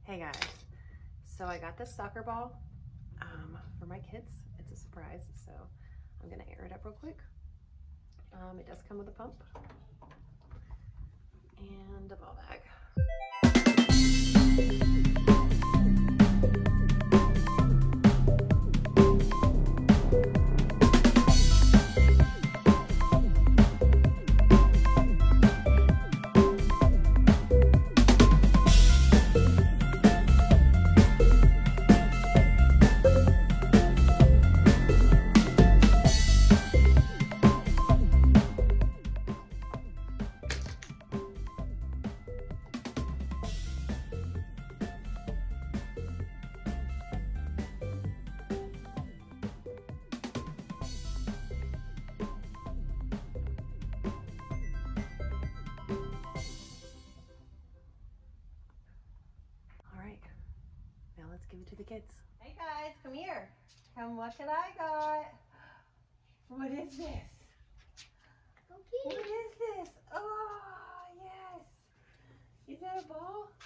Hey guys, so I got this soccer ball for my kids. It's a surprise, so I'm gonna air it up real quick. It does come with a pump and a ball bag. Now let's give it to the kids. Hey guys, come here. Come, what I got? What is this? Okay. What is this? Oh, yes. Is that a ball?